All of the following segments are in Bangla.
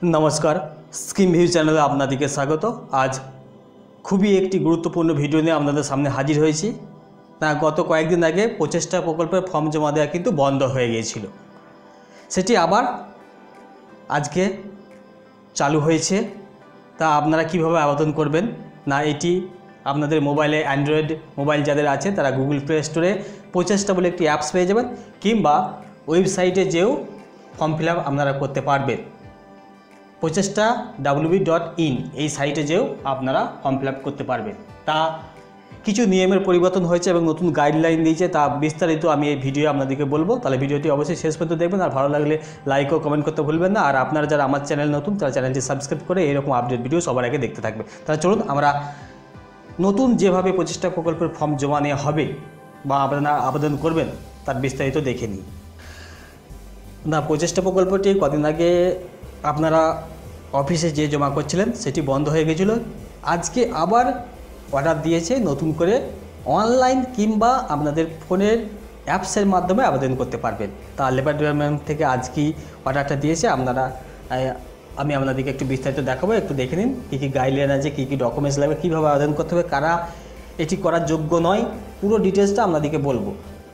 नमस्कार स्कीम ভিউ চ্যানেলে আপনাদেরকে স্বাগত। आज খুবই একটি গুরুত্বপূর্ণ ভিডিও নিয়ে আপনাদের সামনে হাজির হয়েছি। তা গত কয়েকদিন আগে প্রচেষ্টা প্রকল্পের ফর্ম জমা দেওয়া কিন্তু বন্ধ হয়ে গিয়েছিল, সেটি আবার আজকে চালু হয়েছে। তা আপনারা কিভাবে আবেদন করবেন না, এটি আপনাদের মোবাইলে অ্যান্ড্রয়েড মোবাইল যাদের আছে তারা গুগল প্লে স্টোরে প্রচেষ্টা বলে একটি অ্যাপস পেয়ে যাবেন, কিংবা ওয়েবসাইটে যেও ফর্ম ফিল আপ আপনারা করতে পারবেন। প্রচেষ্টা www.in এই সাইটে যেও আপনারা ফর্ম ফিল আপ করতে পারবেন। তা কিছু নিয়মের পরিবর্তন হয়েছে এবং নতুন গাইডলাইন দিয়েছে, তা বিস্তারিত আমি এই ভিডিও আপনাদেরকে বলবো। তাহলে ভিডিওটি অবশ্যই শেষ পর্যন্ত দেখবেন, আর ভালো লাগলে লাইক ও কমেন্ট করতে ভুলবেন না। আর আপনারা যারা আমার চ্যানেল নতুন তারা চ্যানেলটি সাবস্ক্রাইব করে এরকম আপডেট ভিডিও সবার আগে দেখতে থাকবে। তাহলে চলুন আমরা নতুন যেভাবে প্রচেষ্টা প্রকল্পের ফর্ম জমা নেওয়া হবে বা আপনারা আবেদন করবেন তার বিস্তারিত দেখে নিই। না, প্রচেষ্টা প্রকল্পটি কদিন আগে আপনারা অফিসে যে জমা করছিলেন সেটি বন্ধ হয়ে গেছিল। আজকে আবার অর্ডার দিয়েছে নতুন করে, অনলাইন কিংবা আপনাদের ফোনের অ্যাপসের মাধ্যমে আবেদন করতে পারবেন। তা লেবার ডিপার্টমেন্ট থেকে আজকেই অর্ডারটা দিয়েছে। আমি আপনাদেরকে একটু বিস্তারিত দেখাবো, একটু দেখে নিন কী কী গাইডলাইন আছে, কী কী ডকুমেন্টস লাগবে, কীভাবে আবেদন করতে হবে, কারা এটি করার যোগ্য নয়, পুরো ডিটেলসটা আপনাদেরকে বলবো।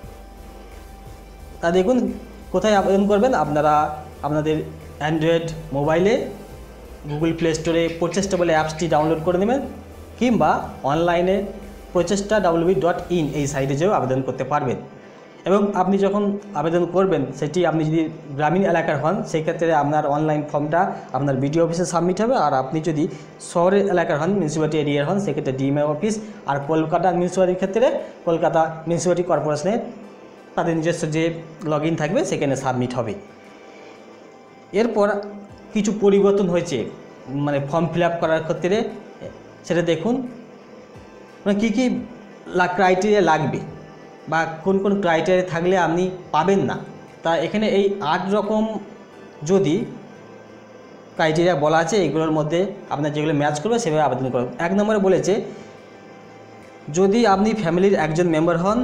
তা দেখুন কোথায় আবেদন করবেন। আপনারা আপনাদের অ্যান্ড্রয়েড মোবাইলে গুগল প্লে স্টোরে প্রচেষ্টা বলে অ্যাপসটি ডাউনলোড করে নেবেন, কিংবা অনলাইনে প্রচেষ্টা www.in এই সাইটে যেও আবেদন করতে পারবেন। এবং আপনি যখন আবেদন করবেন সেটি আপনি যদি গ্রামীণ এলাকার হন সেই ক্ষেত্রে আপনার অনলাইন ফর্মটা আপনার বিডিও অফিসে সাবমিট হবে। আর আপনি যদি শহরের এলাকার হন, মিউনিসিপ্যালিটি এরিয়ার হন, সেক্ষেত্রে ডিএমও অফিস। আর কলকাতা মিউনিসিপ্যালিটির ক্ষেত্রে কলকাতা মিউনিসিপ্যালিটি কর্পোরেশনে তাদের নিজস্ব যে লগ ইন থাকবে সেখানে সাবমিট হবে। এরপর কিছু পরিবর্তন হয়েছে মানে ফর্ম ফিল আপ করার ক্ষেত্রে, সেটা দেখুন মানে কী কী ক্রাইটেরিয়া লাগবে বা কোন কোন ক্রাইটেরিয়া থাকলে আপনি পাবেন না। তা এখানে এই 8 রকম যদি ক্রাইটেরিয়া বলা আছে, এগুলোর মধ্যে আপনার যেগুলো ম্যাচ করবে সেভাবে আবেদন করুন। 1 নম্বরে বলেছে যদি আপনি ফ্যামিলির একজন মেম্বার হন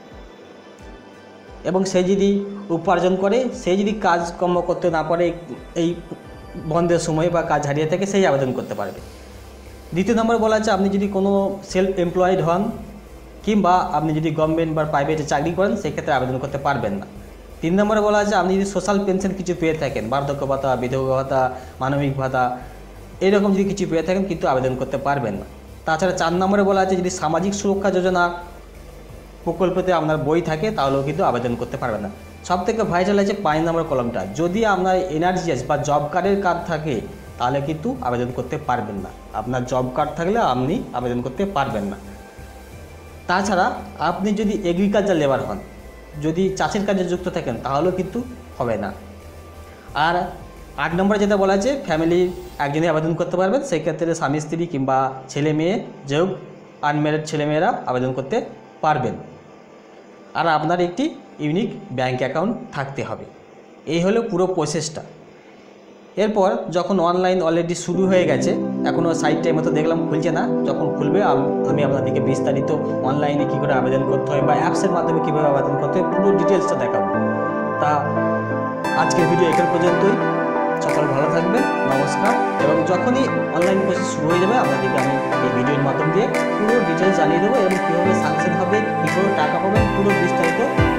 এবং সে যদি উপার্জন করে, সে যদি কাজকর্ম করতে না পারে এই বন্ধের সময় বা কাজ হারিয়ে থাকে, সেই আবেদন করতে পারবে। 2 নম্বর বলা আছে আপনি যদি কোনো সেলফ এমপ্লয়েড হন কিংবা আপনি যদি গভর্নমেন্ট বা প্রাইভেটে চাকরি করেন সেক্ষেত্রে আবেদন করতে পারবেন না। 3 নম্বরে বলা আছে আপনি যদি সোশ্যাল পেনশন কিছু পেয়ে থাকেন, বার্ধক্য ভাতা, বিধবা ভাতা, মানবিক ভাতা, এরকম যদি কিছু পেয়ে থাকেন কিন্তু আবেদন করতে পারবেন না। তাছাড়া 4 নম্বরে বলা আছে যদি সামাজিক সুরক্ষা যোজনা প্রকল্পতে আপনার বই থাকে তাহলেও কিন্তু আবেদন করতে পারবেন না। সবথেকে ভাইটাল আছে 5 নম্বর কলমটা, যদি আপনার এনআরজিএস বা জব কার্ডের কার্ড থাকে তাহলে কিন্তু আবেদন করতে পারবেন না। আপনার জব কার্ড থাকলে আপনি আবেদন করতে পারবেন না। তাছাড়া আপনি যদি এগ্রিকালচার লেবার হন, যদি চাষের কাজে যুক্ত থাকেন তাহলেও কিন্তু হবে না। আর 8 নম্বরে যেটা বলা আছে ফ্যামিলির একজনই আবেদন করতে পারবেন, সেই ক্ষেত্রে স্বামী স্ত্রী কিংবা ছেলে মেয়ে যেও আনম্যারিড ছেলেমেয়েরা আবেদন করতে পারবেন। আর আপনার একটি ইউনিক ব্যাঙ্ক অ্যাকাউন্ট থাকতে হবে। এই হলো পুরো প্রসেসটা। এরপর যখন অনলাইন অলরেডি শুরু হয়ে গেছে, এখনও সাইটটার মতো দেখলাম খুলছে না, যখন খুলবে আমি আপনাদেরকে বিস্তারিত অনলাইনে কী করে আবেদন করতে হয় বা অ্যাপসের মাধ্যমে কীভাবে আবেদন করতে হয় পুরো ডিটেলসটা দেখাবো। তা আজকের ভিডিও এখান পর্যন্তই। সকলে ভালো থাকবেন, নমস্কার। এবং যখনই অনলাইন প্রসেস শুরু হয়ে যাবে আপনাদেরকে আমি এই ভিডিওর মাধ্যম দিয়ে পুরো ডিটেলস জানিয়ে দেবো এবং কীভাবে সাকসেস হবে, কী করে টাকা পাবেন, পুরো বিস্তারিত